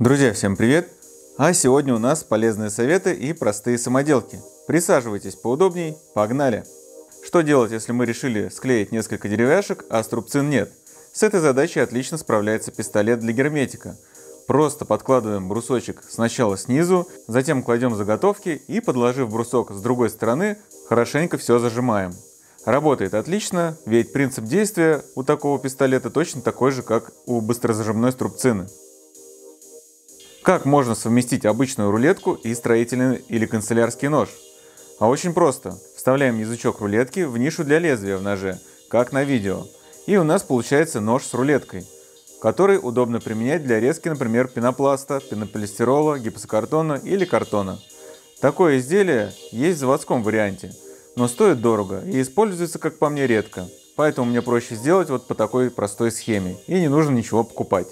Друзья, всем привет! А сегодня у нас полезные советы и простые самоделки. Присаживайтесь поудобней, погнали! Что делать, если мы решили склеить несколько деревяшек, а струбцин нет? С этой задачей отлично справляется пистолет для герметика. Просто подкладываем брусочек сначала снизу, затем кладем заготовки и, подложив брусок с другой стороны, хорошенько все зажимаем. Работает отлично, ведь принцип действия у такого пистолета точно такой же, как у быстрозажимной струбцины. Как можно совместить обычную рулетку и строительный или канцелярский нож? А очень просто. Вставляем язычок рулетки в нишу для лезвия в ноже, как на видео. И у нас получается нож с рулеткой, который удобно применять для резки, например, пенопласта, пенополистирола, гипсокартона или картона. Такое изделие есть в заводском варианте, но стоит дорого и используется, как по мне, редко. Поэтому мне проще сделать вот по такой простой схеме, и не нужно ничего покупать.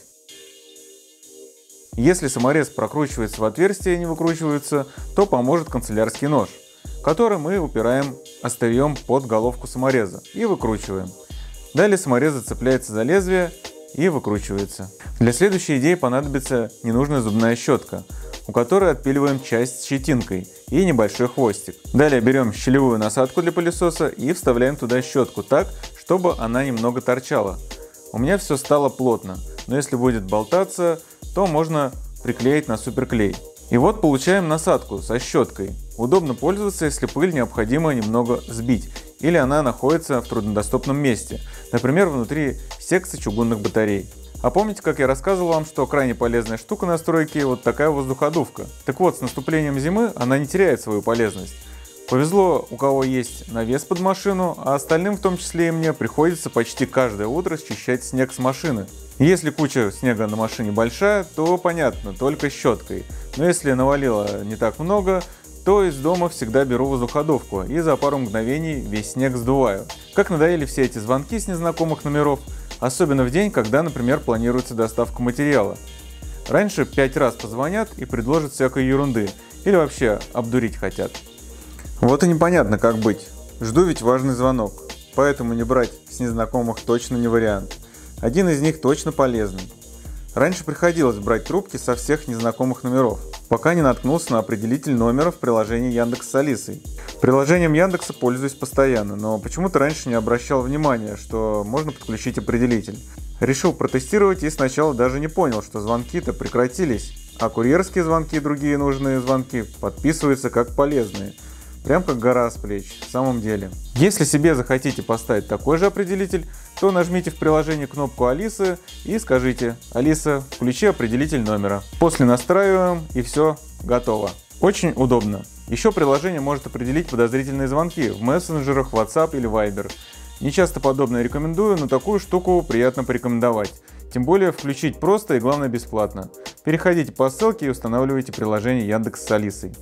Если саморез прокручивается в отверстие и не выкручивается, то поможет канцелярский нож, который мы упираем острием под головку самореза и выкручиваем. Далее саморез зацепляется за лезвие и выкручивается. Для следующей идеи понадобится ненужная зубная щетка, у которой отпиливаем часть с щетинкой и небольшой хвостик. Далее берем щелевую насадку для пылесоса и вставляем туда щетку так, чтобы она немного торчала. У меня все стало плотно, но если будет болтаться, то можно приклеить на суперклей. И вот получаем насадку со щеткой. Удобно пользоваться, если пыль необходимо немного сбить, или она находится в труднодоступном месте, например, внутри секции чугунных батарей. А помните, как я рассказывал вам, что крайне полезная штука на стройке вот такая воздуходувка? Так вот, с наступлением зимы она не теряет свою полезность. Повезло, у кого есть навес под машину, а остальным, в том числе и мне, приходится почти каждое утро счищать снег с машины. Если куча снега на машине большая, то понятно, только щеткой. Но если навалило не так много, то из дома всегда беру воздуходувку и за пару мгновений весь снег сдуваю. Как надоели все эти звонки с незнакомых номеров, особенно в день, когда, например, планируется доставка материала. Раньше 5 раз позвонят и предложат всякой ерунды, или вообще обдурить хотят. Вот и непонятно, как быть. Жду ведь важный звонок, поэтому не брать с незнакомых точно не вариант. Один из них точно полезный. Раньше приходилось брать трубки со всех незнакомых номеров, пока не наткнулся на определитель номера в приложении Яндекс с Алисой. Приложением Яндекса пользуюсь постоянно, но почему-то раньше не обращал внимания, что можно подключить определитель. Решил протестировать и сначала даже не понял, что звонки-то прекратились, а курьерские звонки и другие нужные звонки подписываются как полезные. Прям как гора с плеч, в самом деле. Если себе захотите поставить такой же определитель, то нажмите в приложении кнопку Алисы и скажите: «Алиса, включи определитель номера». После настраиваем и все, готово. Очень удобно. Еще приложение может определить подозрительные звонки в мессенджерах, WhatsApp или Viber. Не часто подобное рекомендую, но такую штуку приятно порекомендовать. Тем более включить просто и главное бесплатно. Переходите по ссылке и устанавливайте приложение Яндекс с Алисой.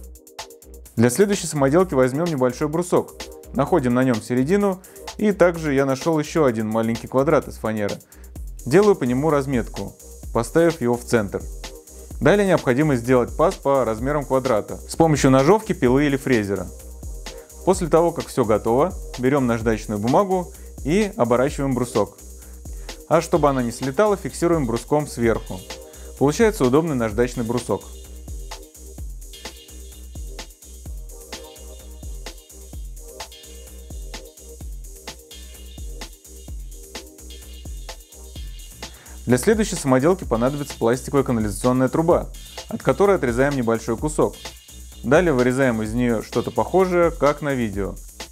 Для следующей самоделки возьмем небольшой брусок, находим на нем середину, и также я нашел еще один маленький квадрат из фанеры. Делаю по нему разметку, поставив его в центр. Далее необходимо сделать паз по размерам квадрата с помощью ножовки, пилы или фрезера. После того, как все готово, берем наждачную бумагу и оборачиваем брусок. А чтобы она не слетала, фиксируем бруском сверху. Получается удобный наждачный брусок. Для следующей самоделки понадобится пластиковая канализационная труба, от которой отрезаем небольшой кусок. Далее вырезаем из нее что-то похожее, как на видео.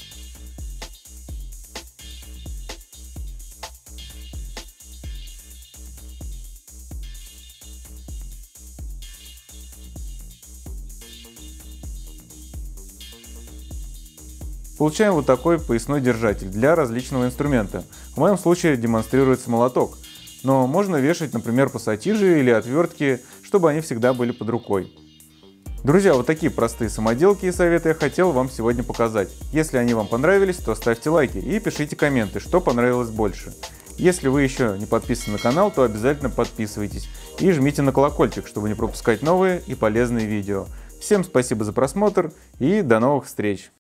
Получаем вот такой поясной держатель для различного инструмента. В моем случае демонстрируется молоток. Но можно вешать, например, пассатижи или отвертки, чтобы они всегда были под рукой. Друзья, вот такие простые самоделки и советы я хотел вам сегодня показать. Если они вам понравились, то ставьте лайки и пишите комменты, что понравилось больше. Если вы еще не подписаны на канал, то обязательно подписывайтесь и жмите на колокольчик, чтобы не пропускать новые и полезные видео. Всем спасибо за просмотр и до новых встреч!